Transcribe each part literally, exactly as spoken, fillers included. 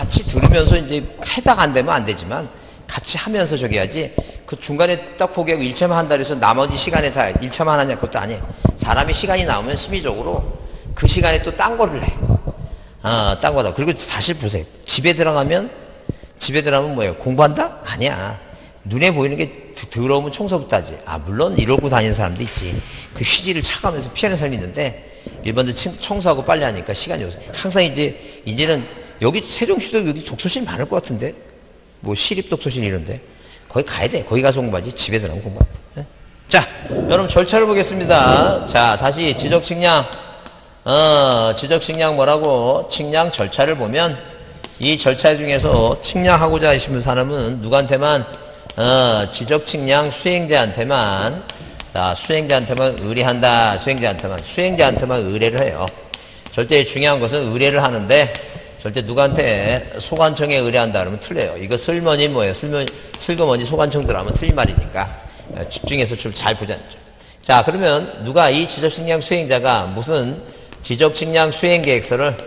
같이 들으면서 이제 해당 안 되면 안 되지만 같이 하면서 저기 해야지. 그 중간에 딱 포기하고 일 차만 한다 그래서 나머지 시간에 다 일 차만 하냐 그것도 아니에요. 사람이 시간이 나오면 심리적으로 그 시간에 또 딴 거를 해. 아, 딴 거다. 그리고 사실 보세요. 집에 들어가면 집에 들어가면 뭐예요? 공부한다? 아니야. 눈에 보이는 게 더러우면 청소부터 하지. 아, 물론 이러고 다니는 사람도 있지. 그 휴지를 차가면서 피하는 사람이 있는데 일반도 청소하고 빨리 하니까 시간이 없어. 항상 이제 이제는 여기 세종시도 여기 독서실 많을 것 같은데 뭐 시립 독서실 이런데 거기 가야 돼. 거기 가서 공부하지. 집에 들어가면 공부 안 돼. 네? 자, 여러분 절차를 보겠습니다. 자, 다시 지적 측량. 어, 지적 측량 뭐라고? 측량 절차를 보면 이 절차 중에서 측량하고자 하시는 사람은 누구한테만 어, 지적 측량 수행자한테만 자, 수행자한테만 의뢰한다. 수행자한테만 수행자한테만 의뢰를 해요. 절대 중요한 것은 의뢰를 하는데 절대 누구한테 소관청에 의뢰한다 그러면 틀려요. 이거 슬머니 뭐예요? 슬머, 슬그머니 소관청 들어가면 틀린 말이니까 집중해서 좀 잘 보자. 자, 그러면 누가 이 지적 측량 수행자가 무슨 지적 측량 수행 계획서를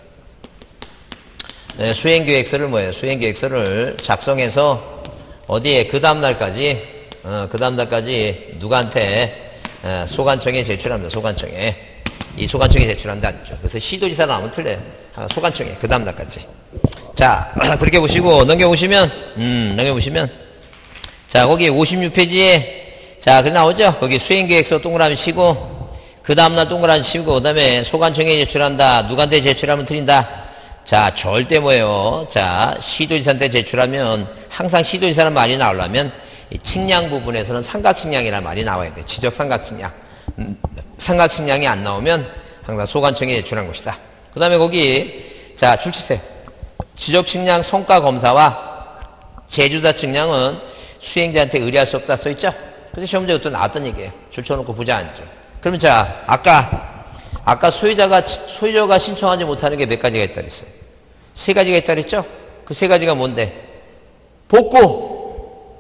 네, 수행 계획서를 뭐예요? 수행 계획서를 작성해서 어디에 그 다음 날까지 어, 그 다음 날까지 누구한테 어, 소관청에 제출합니다. 소관청에 이 소관청에 제출한다. 그래서 시도지사 나오면 틀려요. 소관청에 그 다음 날까지. 자, 그렇게 보시고 넘겨보시면 음 넘겨보시면 자, 거기 오십육 페이지에 자, 그 나오죠? 거기 수행계획서 동그라미 치고 그 다음날 동그라미 치고 그 다음에 소관청에 제출한다. 누구한테 제출하면 틀린다. 자, 절대 뭐예요? 자, 시도지사한테 제출하면 항상 시도지사라는 말이 나오려면 이 측량 부분에서는 삼각측량이라는 말이 나와야 돼. 지적 삼각측량. 음, 삼각측량이 안 나오면 항상 소관청에 제출한 것이다. 그 다음에 거기 자, 줄 치세요. 지적 측량 성과 검사와 제조사 측량은 수행자한테 의뢰할 수 없다 써있죠? 근데 시험 문제가 또 나왔던 얘기예요. 줄 쳐놓고 보자 앉죠. 그러면 자, 아까 아까 소유자가 소유자가 신청하지 못하는 게 몇 가지가 있다 그랬어요. 세 가지가 있다 그랬죠? 그 세 가지가 뭔데? 복구,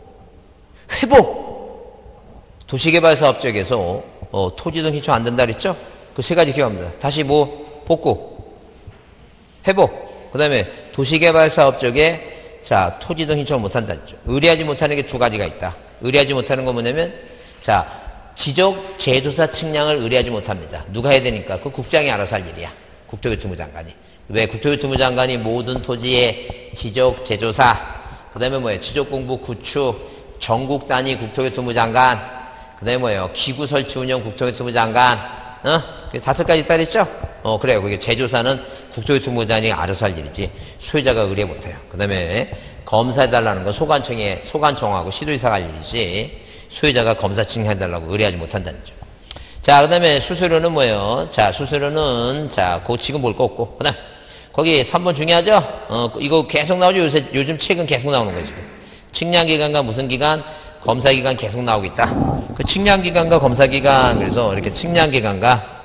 회복, 도시개발사업 쪽에서 어, 토지 등 신청 안 된다 그랬죠? 그 세 가지 기억합니다. 다시 뭐 복구, 회복, 그 다음에 도시개발사업 쪽에 자, 토지 등 신청을 못한다 했죠. 의뢰하지 못하는 게 두 가지가 있다. 의뢰하지 못하는 건 뭐냐면 자, 지적 제조사 측량을 의뢰하지 못합니다. 누가 해야 되니까? 그 국장이 알아서 할 일이야. 국토교통부 장관이. 왜 국토교통부 장관이 모든 토지의 지적 제조사, 그 다음에 뭐예요? 지적공부 구축, 전국 단위 국토교통부 장관, 그 다음에 뭐예요? 기구 설치 운영 국토교통부 장관, 어? 다섯 가지 있다 그랬죠? 어, 그래요. 그게 제조사는 국토교통부 장관이 알아서 할 일이지, 소유자가 의뢰 못해요. 그 다음에 검사해달라는 건 소관청에, 소관청하고 시도지사가 할 일이지, 소유자가 검사 측량해달라고 의뢰하지 못한다는 점. 자, 그 다음에 수수료는 뭐예요? 자, 수수료는, 자, 그 지금 볼 거 없고. 그 다음, 거기 삼 번 중요하죠? 어, 이거 계속 나오죠? 요새, 요즘 책은 계속 나오는 거예요, 지금. 측량기관과 무슨 기관? 검사기관 계속 나오고 있다. 그 측량기관과 검사기관, 그래서 이렇게 측량기관과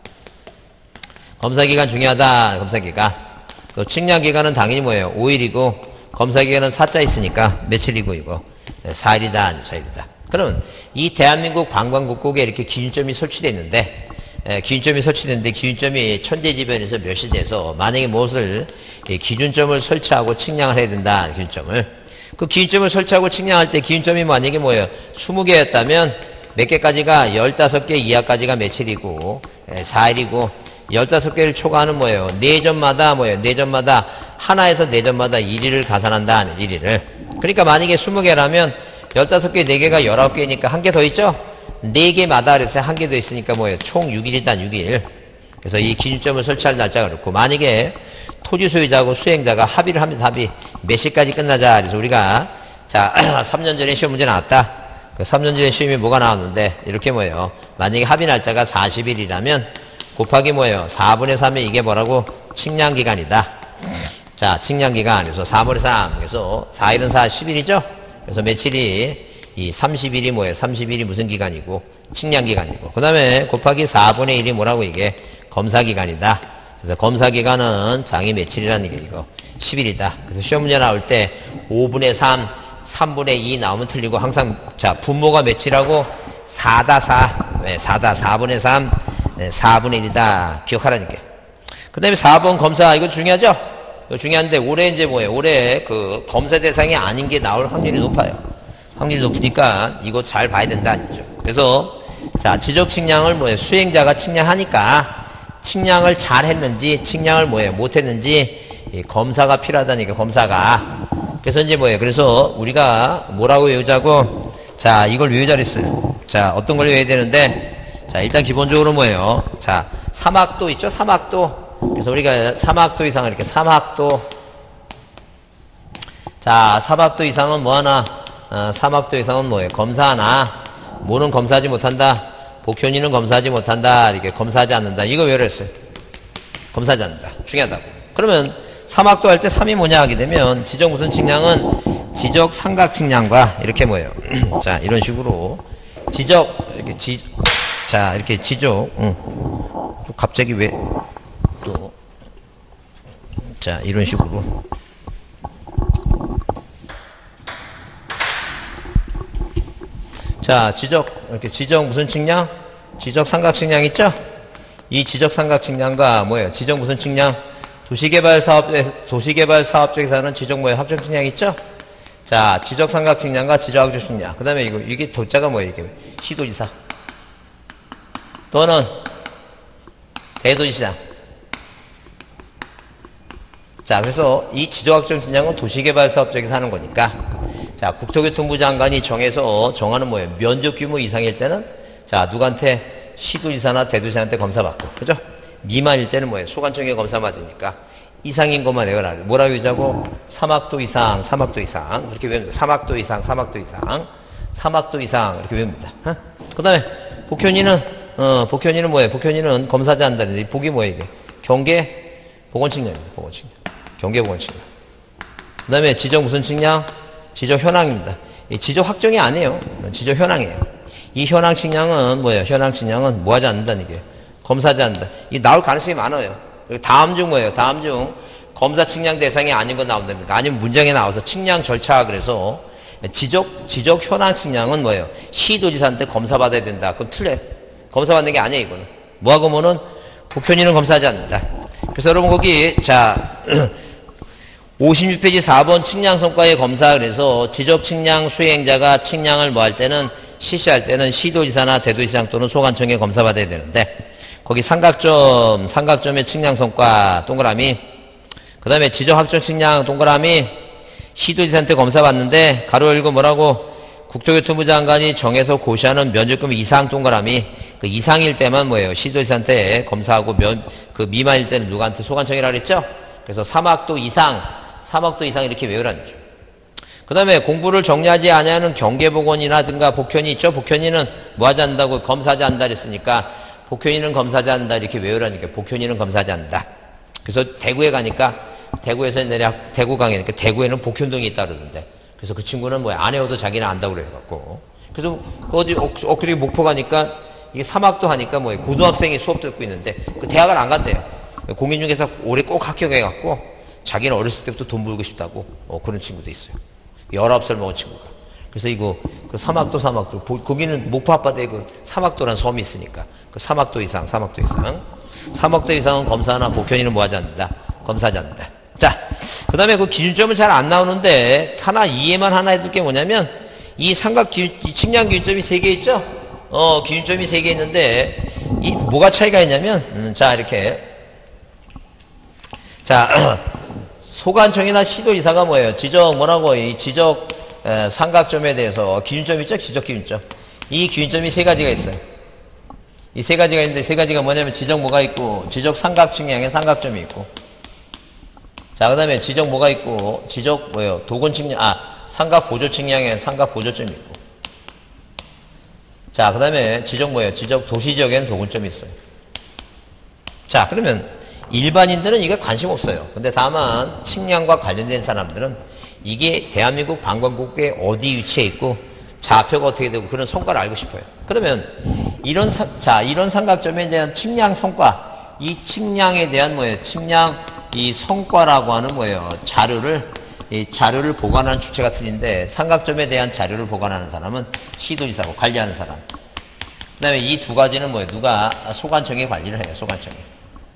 검사기관 중요하다, 검사기관. 그 측량기관은 당연히 뭐예요? 오 일이고, 검사기관은 사 자 있으니까 며칠이고, 이거. 사 일이다, 사 일이다. 그러면 이 대한민국 방광국곡에 이렇게 기준점이 설치되어 있는데, 에, 기준점이 설치됐는데 기준점이 천재지변에서 멸시돼서 만약에 무엇을 예, 기준점을 설치하고 측량을 해야 된다. 기준점을. 그 기준점을 설치하고 측량할 때 기준점이 만약에 뭐예요? 스무 개였다면 몇 개까지가 열다섯 개 이하까지가 며칠이고 에, 사 일이고 열다섯 개를 초과하는 뭐예요? 네 점마다 뭐예요? 네 점마다 하나에서 네 점마다 일 일을 가산한다. 일 일을. 그러니까 만약에 스무 개라면 열다섯 개, 네 개가 열아홉 개니까 한 개 더 있죠? 네 개마다 그래서 한 개 더 있으니까 뭐예요? 총 육 일이다, 육 일. 그래서 이 기준점을 설치할 날짜가 그렇고, 만약에 토지 소유자하고 수행자가 합의를 하면 합의, 몇 시까지 끝나자. 그래서 우리가, 자, 삼 년 전에 시험 문제 나왔다. 그 삼 년 전에 시험이 뭐가 나왔는데, 이렇게 뭐예요? 만약에 합의 날짜가 사십 일이라면, 곱하기 뭐예요? 사분의 삼이 이게 뭐라고? 측량기간이다. 자, 측량기간. 그래서 사분의 삼. 그래서 사 일은 사, 십 일이죠? 그래서 며칠이 이 삼십 일이 뭐예요? 삼십 일이 무슨 기간이고? 측량기간이고. 그 다음에 곱하기 사분의 일이 뭐라고 이게? 검사기간이다. 그래서 검사기간은 장이 며칠이라는 게 이거 십 일이다. 그래서 시험 문제 나올 때 오분의 삼, 삼분의 이 나오면 틀리고 항상 자, 분모가 며칠하고 사다 사. 네, 사다 사분의 삼, 네, 사분의 일이다. 기억하라니까. 그 다음에 사 번 검사. 이거 중요하죠? 이거 중요한데 올해 이제 뭐예요? 올해 그 검사 대상이 아닌 게 나올 확률이 높아요. 확률이 높으니까 이거 잘 봐야 된다 아니죠. 그래서 자 지적 측량을 뭐예요? 수행자가 측량하니까 측량을 잘 했는지 측량을 뭐예요? 못 했는지 검사가 필요하다니까 검사가. 그래서 이제 뭐예요? 그래서 우리가 뭐라고 외우자고 자 이걸 외우자 그랬어요. 자 어떤 걸 외워야 되는데 자 일단 기본적으로 뭐예요? 자 삼학도 있죠? 삼학도. 그래서 우리가 삼학도 이상을 이렇게 삼학도 자 삼학도 이상은 뭐 하나 어, 삼학도 이상은 뭐예요? 검사 하나. 뭐는 검사하지 못한다. 복현이는 검사하지 못한다. 이렇게 검사하지 않는다. 이거 왜 그랬어요? 검사하지 않는다. 중요하다고. 그러면 삼학도 할 때 삼이 뭐냐 하게 되면 지적 무슨 측량은 지적 삼각 측량과 이렇게 뭐예요? 자 이런 식으로 지적 이렇게 지 자 이렇게 지적 응. 갑자기 왜 또 자 이런 식으로 자 지적 이렇게 지적 무슨 측량? 지적 삼각 측량 있죠? 이 지적 삼각 측량과 뭐예요? 지적 무슨 측량? 도시개발 사업 도시개발 사업 쪽에서는 지적 뭐예요? 학종 측량 있죠? 자 지적 삼각 측량과 지적 학종 측량. 그다음에 이거 이게 도자가 뭐예요? 이게 시도지사 또는 대도시장. 자, 그래서 이 지적학종 측량은 도시개발 사업 쪽에서 하는 거니까, 자, 국토교통부 장관이 정해서 정하는 뭐예요? 면적 규모 이상일 때는, 자, 누구한테? 시도지사나 대도시한테 검사받고, 그죠? 미만일 때는 뭐예요? 소관청에 검사받으니까, 이상인 것만 외워라. 뭐라고 외우자고? 삼학도 이상, 삼학도 이상. 이렇게 외웁니다. 삼학도 이상, 삼학도 이상. 삼학도 이상. 이렇게 외웁니다. 어? 그 다음에, 복현이는, 어, 복현이는 뭐예요? 복현이는 검사지 한다는데, 복이 뭐예요, 이게? 경계, 보건측량입니다. 보건측량. 경계보건측량. 그 다음에 지적 무슨 측량? 지적 현황입니다. 이 지적 확정이 아니에요. 지적 현황이에요. 이 현황 측량은 뭐예요? 현황 측량은 뭐 하지 않는다는 게 검사하지 않는다. 이 나올 가능성이 많아요. 다음 중 뭐예요? 다음 중 검사 측량 대상이 아닌 거 나온다니까. 아니면 문장에 나와서 측량 절차 그래서 지적, 지적 현황 측량은 뭐예요? 시도지사한테 검사받아야 된다. 그럼 틀려요. 검사받는 게 아니에요, 이거는. 뭐하고 뭐는 복현이는 검사하지 않는다. 그래서 여러분 거기 자 오십육 페이지 사 번 측량 성과의 검사 그래서 지적 측량 수행자가 측량을 뭐 할 때는 실시할 때는 시도지사나 대도시장 또는 소관청에 검사받아야 되는데 거기 삼각점 삼각점의 측량 성과 동그라미 그 다음에 지적 학종 측량 동그라미 시도지사한테 검사받는데 가로 열고 뭐라고 국토교통부 장관이 정해서 고시하는 면적금 이상 동그라미 그 이상일 때만 뭐예요? 시도지사한테 검사하고 면, 그 미만일 때는 누구한테 소관청이라 그랬죠? 그래서 삼학도 이상, 삼학도 이상 이렇게 외우라는 거죠. 그 다음에 공부를 정리하지 않냐는 경계보건이라든가 복현이 있죠? 복현이는 뭐 하지 않는다고 검사하지 않는다 그랬으니까 복현이는 검사하지 않는다 이렇게 외우라니까 복현이는 검사하지 않는다. 그래서 대구에 가니까 대구에서 내려 대구 강이니까 대구에는 복현동이 있다 그러는데 그래서 그 친구는 뭐야 안 외워도 자기는 안다고 그래갖고 그래서 어디 엊그저께 목포 가니까 이게 삼학도 하니까 뭐예요 고등학생이 수업 듣고 있는데 그 대학을 안 간대요. 공인중개사 올해 꼭 합격해갖고 자기는 어렸을 때부터 돈 벌고 싶다고 어, 그런 친구도 있어요. 열아홉 살 먹은 친구가. 그래서 이거 그 삼학도 삼학도 거기는 목포 앞바다에 그 삼학도라는 섬이 있으니까 그 삼학도 이상 삼학도 이상 삼학도 이상은 검사나 복현이는 뭐 하지 않는다 검사하지 않는다. 자, 그 다음에 그 기준점은 잘 안 나오는데 하나 이해만 하나 해둘 게 뭐냐면 이 삼각 기준, 이 측량 기준점이 세 개 있죠? 어, 기준점이 세 개 있는데 이 뭐가 차이가 있냐면 음, 자 이렇게 자 소관청이나 시도지사가 뭐예요? 지적 뭐라고 이 지적 에, 삼각점에 대해서 기준점 있죠? 지적 기준점. 이 기준점이 세 가지가 있어요. 이 세 가지가 있는데 세 가지가 뭐냐면 지적 뭐가 있고 지적 삼각 측량에 삼각점이 있고 자 그 다음에 지적 뭐가 있고 지적 뭐예요? 도건 측량 아 삼각 보조 측량에 삼각 보조점이 있고 자 그 다음에 지적 뭐예요? 지적 도시 지역에는 도근점이 있어요. 자 그러면 일반인들은 이게 관심 없어요. 근데 다만 측량과 관련된 사람들은 이게 대한민국 방광국에 어디 위치해 있고 좌표가 어떻게 되고 그런 성과를 알고 싶어요. 그러면 이런 사, 자 이런 삼각점에 대한 측량 성과 이 측량에 대한 뭐예요? 측량 이 성과라고 하는 뭐예요? 자료를 이 자료를 보관하는 주체가 틀린데 삼각점에 대한 자료를 보관하는 사람은 시도지사고 관리하는 사람. 그다음에 이 두 가지는 뭐예요? 누가 소관청이 관리를 해요. 소관청이.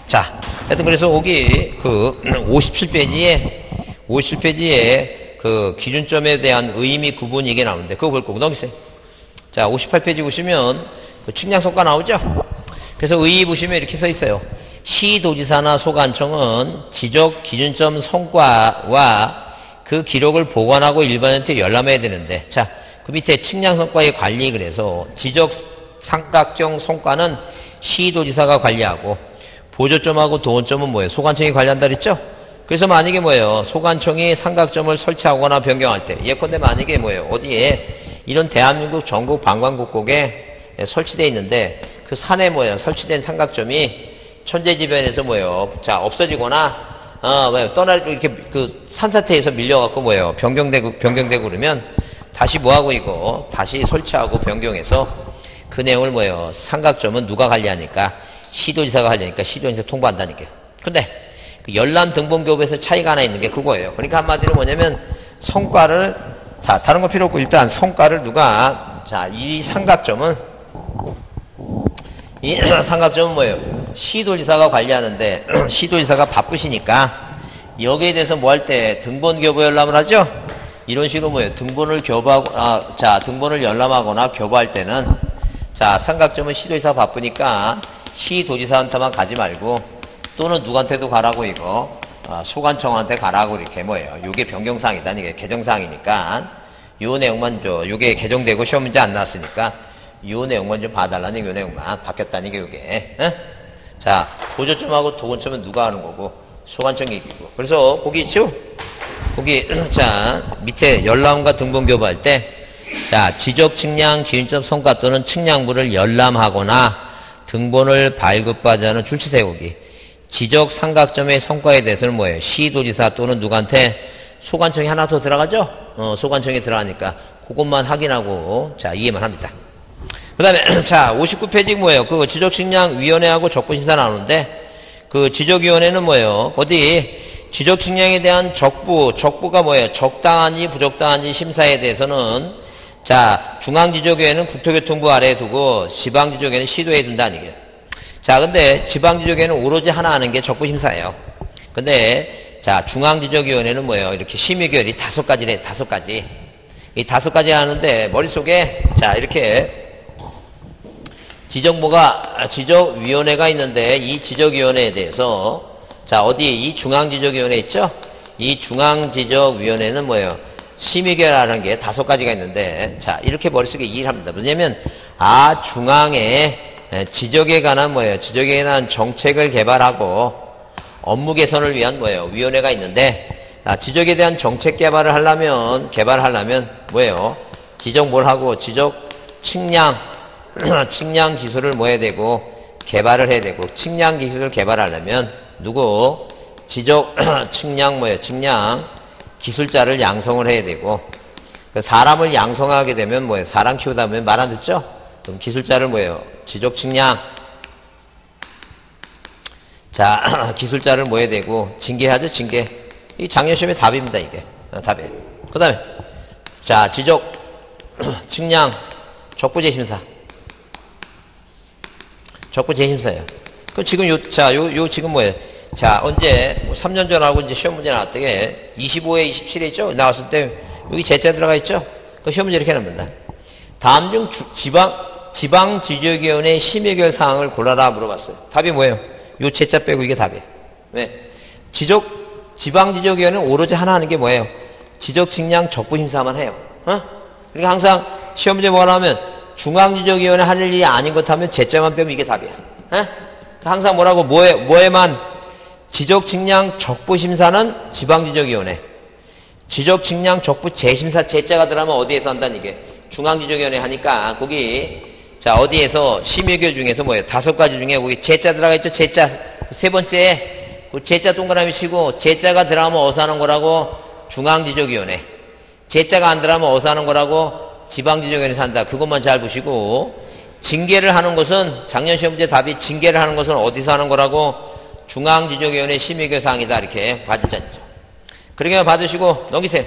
자, 하여튼 그래서 거기 그 오십칠 페이지에 오십칠 페이지에 그 기준점에 대한 의미 구분 이게 나오는데 그거 볼 거고 넘기세요. 자, 오십팔 페이지 보시면 그 측량성과 나오죠? 그래서 의의 보시면 이렇게 써 있어요. 시도지사나 소관청은 지적 기준점 성과와 그 기록을 보관하고 일반한테 열람해야 되는데, 자, 그 밑에 측량성과의 관리, 그래서 지적 삼각형 성과는 시도지사가 관리하고 보조점하고 도원점은 뭐예요? 소관청이 관리한다 그랬죠? 그래서 만약에 뭐예요? 소관청이 삼각점을 설치하거나 변경할 때, 예컨대 만약에 뭐예요? 어디에 이런 대한민국 전국 방광국곡에 설치되어 있는데 그 산에 뭐예요? 설치된 삼각점이 천재지변에서 뭐예요? 자, 없어지거나 어, 뭐예요? 떠나 이렇게 그 산사태에서 밀려갖고 뭐예요? 변경되고 변경되고 그러면 다시 뭐하고 이거 다시 설치하고 변경해서 그 내용을 뭐예요? 삼각점은 누가 관리하니까? 시도지사가 관리하니까 시도지사 통보한다니까요. 근데 그 열람 등본교부에서 차이가 하나 있는 게 그거예요. 그러니까 한마디로 뭐냐면 성과를, 자, 다른 거 필요 없고 일단 성과를 누가, 자, 이 삼각점은 이 삼각점은 뭐예요? 시도지사가 관리하는데 시도지사가 바쁘시니까 여기에 대해서 뭐 할 때 등본 교부 열람을 하죠? 이런 식으로 뭐예요? 등본을 교부하고, 아, 자, 등본을 열람하거나 교부할 때는, 자, 삼각점은 시도지사 바쁘니까 시도지사한테만 가지 말고 또는 누구한테도 가라고 이거, 아, 소관청한테 가라고 이렇게 뭐예요? 요게 변경사항이다. 이게 개정사항이니까 요 내용만 줘. 요게 개정되고 시험 문제 안 나왔으니까 요 내용만 좀 봐달라는 요 내용만 바뀌었다는 게 요게. 에? 자, 보조점하고 도원점은 누가 하는 거고 소관청이 이기고. 그래서 거기 있죠? 거기 자, 밑에 열람과 등본 교부할 때, 자, 지적 측량 기준점 성과 또는 측량부를 열람하거나 등본을 발급하지 않은 줄치세 거기. 지적 삼각점의 성과에 대해서는 뭐예요? 시도지사 또는 누구한테 소관청이 하나 더 들어가죠? 어, 소관청이 들어가니까 그것만 확인하고, 자, 이해만 합니다. 그 다음에, 자, 오십구 페이지 뭐예요? 그 지적측량위원회하고 적부심사 나오는데, 그 지적위원회는 뭐예요? 어디, 지적측량에 대한 적부, 적부가 뭐예요? 적당한지 부적당한지 심사에 대해서는, 자, 중앙지적위원회는 국토교통부 아래에 두고, 지방지적위원회는 시도에 둔다는 얘기예요. 자, 근데 지방지적위원회는 오로지 하나 하는 게 적부심사예요. 근데, 자, 중앙지적위원회는 뭐예요? 이렇게 심의결이 다섯 가지래, 다섯 가지. 이 다섯 가지 하는데, 머릿속에, 자, 이렇게, 지적부가, 지적위원회가 있는데, 이 지적위원회에 대해서, 자, 어디, 이 중앙지적위원회 있죠? 이 중앙지적위원회는 뭐예요? 심의결하는 게 다섯 가지가 있는데, 자, 이렇게 머릿속에 이해를 합니다. 뭐냐면, 아, 중앙에 지적에 관한 뭐예요? 지적에 관한 정책을 개발하고, 업무 개선을 위한 뭐예요? 위원회가 있는데, 아, 지적에 대한 정책 개발을 하려면, 개발하려면 뭐예요? 지적 뭘 하고, 지적 측량, 측량 기술을 뭐 해야 되고, 개발을 해야 되고, 측량 기술을 개발하려면, 누구? 지적 측량 뭐예요? 측량 기술자를 양성을 해야 되고, 사람을 양성하게 되면 뭐예요? 사람 키우다 보면 말 안 듣죠? 그럼 기술자를 뭐예요? 지적 측량, 자, 기술자를 뭐 해야 되고, 징계하죠, 징계. 이 작년 시험의 답입니다, 이게. 어, 답이에요. 그 다음에, 자, 지적 측량 적부재심사. 적부재심사예요. 그럼 지금 요, 자, 요, 요 지금 뭐예요? 자, 언제, 뭐 삼 년 전하고 이제 시험 문제 나왔던 게 이십오에 이십칠에 있죠? 나왔을 때 여기 제자 들어가 있죠? 그 시험 문제 이렇게 납니다. 다음 중 주, 지방, 지방지적위원회 심의결 사항을 골라라 물어봤어요. 답이 뭐예요? 요 제자 빼고 이게 답이에요. 왜? 지적, 지방지적위원회는 오로지 하나 하는 게 뭐예요? 지적 측량 적부심사만 해요. 어? 그러니까 항상 시험 문제 뭐라 하면 중앙지적위원회 할 일이 아닌 것 하면 제자만 빼면 이게 답이야. 어? 항상 뭐라고, 뭐에, 뭐에만 지적 측량 적부심사는 지방지적위원회. 지적 측량 적부 재심사 제자가 들어가면 어디에서 한다는 이게 중앙지적위원회 하니까 거기 자 어디에서 심의결 중에서 뭐예요? 다섯 가지 중에 거기 제자 들어가 있죠. 제자 세 번째 그 제자 동그라미 치고 제자가 들어가면 어디서 하는 거라고 중앙지적위원회. 제자가 안 들어가면 어디서 하는 거라고 지방지적위원회에서 한다. 그것만 잘 보시고 징계를 하는 것은 작년 시험 문제 답이 징계를 하는 것은 어디서 하는 거라고 중앙지적위원회 심의결 사항이다. 이렇게 받으셨죠. 그러게 받으시고 넘기세요.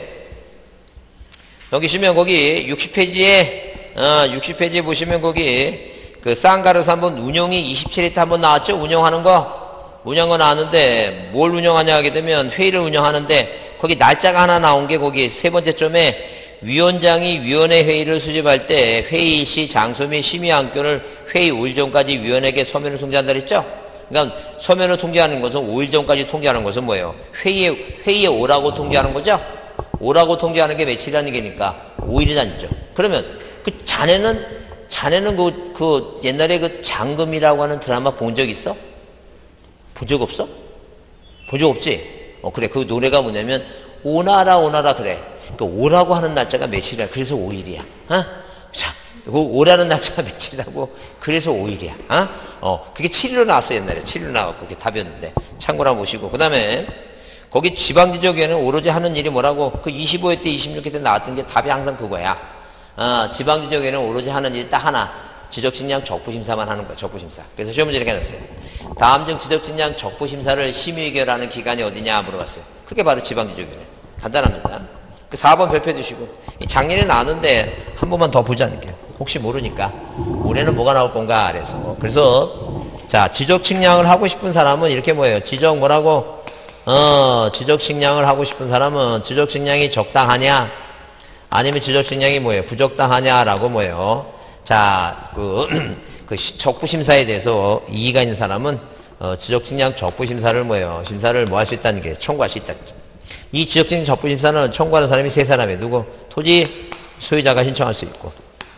넘기시면 거기 육십 페이지에 어, 육십 페이지에 보시면 거기 그 쌍가르스 한번 운용이 이십칠 회때 한번 나왔죠. 운용하는 거 운영은 아는데 뭘 운영하냐 하게 되면 회의를 운영하는데 거기 날짜가 하나 나온 게 거기 세 번째 점에 위원장이 위원회 회의를 수집할 때 회의 시 장소 및 심의 안건을 회의 오 일 전까지 위원에게 서면을 통지한다 그랬죠? 그러니까 서면을 통지하는 것은 오 일 전까지 통지하는 것은 뭐예요? 회의에, 회의에 오라고 통지하는 거죠? 오라고 통지하는 게 며칠이라는 게니까 오 일이 아니죠. 그러면 그 자네는, 자네는 그, 그 옛날에 그 장금이라고 하는 드라마 본 적 있어? 본 적 없어? 본 적 없지? 어, 그래. 그 노래가 뭐냐면 오나라 오나라 그래. 그 오라고 하는 날짜가 며칠이야. 그래서 오 일이야. 어? 자, 그 오라는 날짜가 며칠이라고. 그래서 오 일이야. 어? 어, 그게 칠 일로 나왔어 옛날에. 칠 일로 나왔고 그게 답이었는데 참고로 보시고 그 다음에 거기 지방지적에는 오로지 하는 일이 뭐라고 그 이십오 회 때 이십육 회 때 나왔던 게 답이 항상 그거야. 어, 지방지적에는 오로지 하는 일이 딱 하나. 지적측량 적부심사만 하는 거야. 적부심사. 그래서 시험 문제 이렇게 해놨어요. 다음 중 지적측량 적부심사를 심의의결하는 기관이 어디냐 물어봤어요. 그게 바로 지방지적위원회. 간단합니다. 그 사 번 별표 두시고 작년에 나왔는데 한 번만 더 보지 않을게요. 혹시 모르니까 올해는 뭐가 나올 건가 그래서 그래서 자 지적측량을 하고 싶은 사람은 이렇게 뭐예요? 지적 뭐라고? 어 지적측량을 하고 싶은 사람은 지적측량이 적당하냐 아니면 지적측량이 뭐예요? 부적당하냐라고 뭐예요? 자, 그, 그 적부심사에 대해서 이의가 있는 사람은 어, 지적측량 적부심사를 뭐예요? 심사를 뭐 할 수 있다는 게 청구할 수 있다. 이 지적측량 적부심사는 청구하는 사람이 세 사람이에요. 누구? 토지 소유자가 신청할 수 있고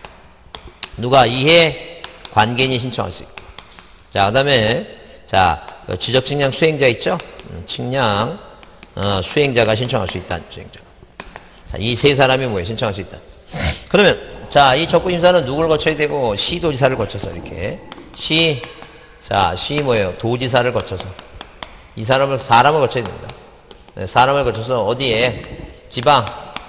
누가 이해 관계인이 신청할 수 있고 자, 그 다음에 자 그 지적측량 수행자 있죠? 음, 측량 어, 수행자가 신청할 수 있다. 수행자. 자, 이 세 사람이 뭐예요? 신청할 수 있다. 그러면 자, 이 적부심사는 누구를 거쳐야 되고 시도지사를 거쳐서 이렇게 시, 자, 시 뭐예요? 도지사를 거쳐서 이 사람을 사람을 거쳐야 됩니다. 네, 사람을 거쳐서 어디에 지방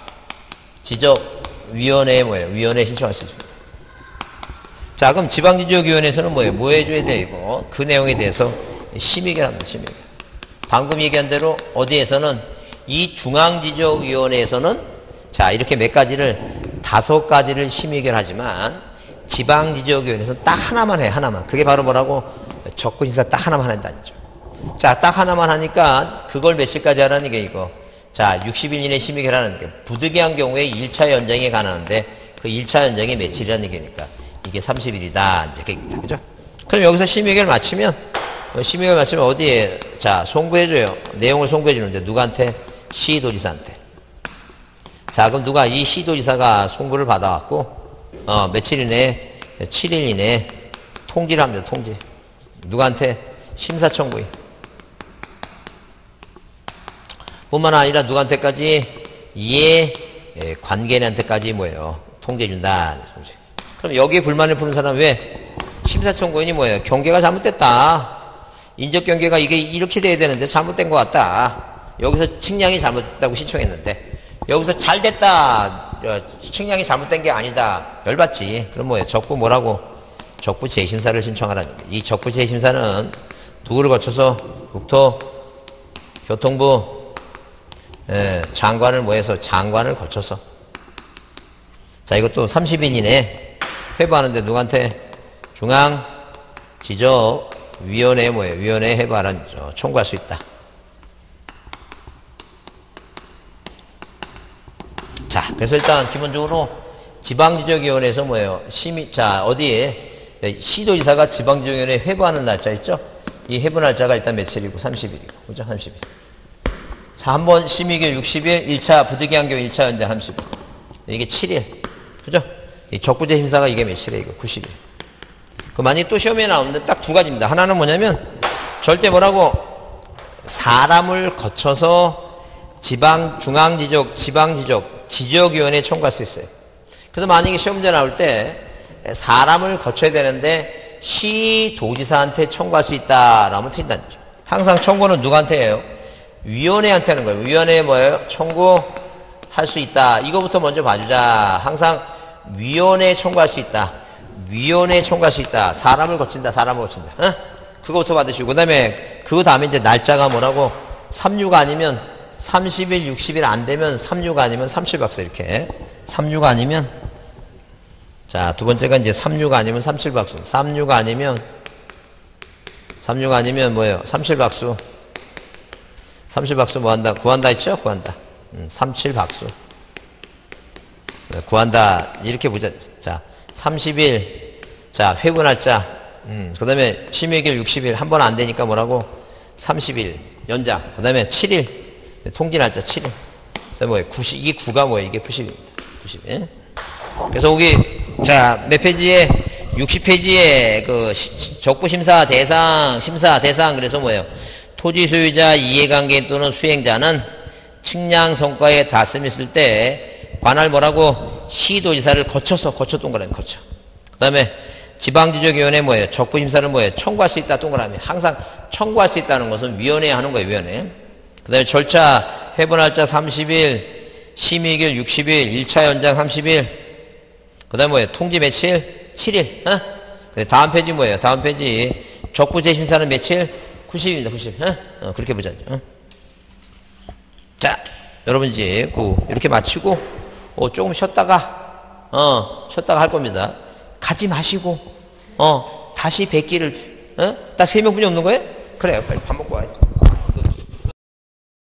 지적위원회에 뭐예요? 위원회에 신청할 수 있습니다. 자, 그럼 지방지적위원회에서는 뭐예요? 뭐 해줘야 되고 그 내용에 대해서 심의결합니다. 심의결. 방금 얘기한 대로 어디에서는 이 중앙지적위원회에서는 자 이렇게 몇 가지를 다섯 가지를 심의결하지만 지방지적위원회에서는 딱 하나만 해 하나만 그게 바로 뭐라고 적부심사 딱 하나만 한다는 거죠. 자 딱 하나만 하니까 그걸 며칠까지 하라는 게 이거 자 육십 일 이내 심의결하는 게 부득이한 경우에 일 차 연장에 가능한데 그 일 차 연장이 며칠이라는 얘기니까 이게 삼십 일이다 이제 그게 그죠? 그럼 여기서 심의결 마치면 심의결 마치면 어디에 자 송부해줘요. 내용을 송부해주는데 누구한테? 시도지사한테. 자, 그럼 누가 이 시도지사가 송부를 받아갖고, 어, 며칠 이내에, 칠 일 이내에 통지를 합니다, 통지. 누구한테? 심사청구인. 뿐만 아니라 누구한테까지? 이해 관계인한테까지 뭐예요? 통지해준다. 그럼 여기에 불만을 푸는 사람은 왜? 심사청구인이 뭐예요? 경계가 잘못됐다. 인적경계가 이게 이렇게 돼야 되는데 잘못된 것 같다. 여기서 측량이 잘못됐다고 신청했는데 여기서 잘 됐다. 측량이 잘못된 게 아니다. 열받지. 그럼 뭐예요? 적부 뭐라고? 적부 재심사를 신청하라는 거예요. 이 적부 재심사는 누구를 거쳐서 국토, 교통부, 에, 장관을 뭐해서 장관을 거쳐서 자 이것도 삼십 일 이내에 회부하는데 누구한테? 중앙 지적위원회 뭐예요? 위원회에 회부하라는 청구할 수 있다. 자, 그래서 일단 기본적으로 지방지적위원회에서 뭐예요? 심의, 자, 어디에? 시도지사가 지방지적위원회에 회부하는 날짜 있죠? 이 회부 날짜가 일단 며칠이고, 삼십 일이고. 그죠? 삼십 일. 자, 한 번 심의결 육십 일, 일 차 부득이한 경우 일 차 연장 삼십 일. 이게 칠 일. 그죠? 이 적부제 심사가 이게 며칠이에요? 이거 구십 일. 그 만약에 또 시험에 나오는데 딱 두 가지입니다. 하나는 뭐냐면, 절대 뭐라고? 사람을 거쳐서 지방, 중앙지적, 지방지적, 지적위원회에 청구할 수 있어요. 그래서 만약에 시험 문제 나올 때 사람을 거쳐야 되는데 시도지사한테 청구할 수 있다라면 틀린다는 거죠. 항상 청구는 누구한테 해요? 위원회한테 하는 거예요. 위원회에 뭐예요? 청구할 수 있다. 이거부터 먼저 봐주자. 항상 위원회에 청구할 수 있다. 위원회에 청구할 수 있다. 사람을 거친다. 사람을 거친다. 어? 그거부터 받으시고 그 다음에 그 다음에 이제 날짜가 뭐라고? 삼육 아니면 삼십 일, 육십 일 안 되면 삼육 아니면 삼칠 박스 이렇게 삼육 아니면 자 두 번째가 이제 삼육 아니면 삼칠 박스 삼육 아니면 삼십육 아니면 뭐예요? 삼십박수. 삼십박수 뭐 한다? 구한다 했죠? 구한다. 음, 삼십박수. 구한다. 이렇게 보자. 자, 삼십일. 자, 회분할자. 음, 그 다음에 십육일, 육십일. 한 번 안 되니까 뭐라고? 삼십일. 연장. 그 다음에 칠일. 통진할자 칠일. 그 다음에 뭐예요? 구십. 이게 구가 뭐예요? 이게 구십입니다. 구십. 예? 그래서 여기, 자, 몇 페이지에? 육십 페이지에 그 적부심사 대상, 심사 대상. 그래서 뭐예요? 토지 소유자, 이해관계인 또는 수행자는 측량 성과에 다툼이 있을 때 관할 뭐라고? 시도지사를 거쳐서, 거쳐 동그라미, 거쳐. 그 다음에 지방지적위원회 뭐예요? 적부심사를 뭐예요? 청구할 수 있다, 동그라미. 항상 청구할 수 있다는 것은 위원회에 하는 거예요, 위원회. 그 다음에 절차, 회분할자 삼십일, 심의일 육십일, 일 차 연장 삼십일. 그 다음에 뭐예요? 통지 며칠? 칠일. 어? 다음 페이지 뭐예요? 다음 페이지. 적부재심사는 며칠? 구십입니다, 구십. 어? 어, 그렇게 보자. 어? 자, 여러분 이제 그 이렇게 마치고 어, 조금 쉬었다가 어, 쉬었다가 할 겁니다. 가지 마시고 어, 다시 뵙기를 어? 딱 세 명뿐이 없는 거예요? 그래요. 빨리 밥 먹고 와야지.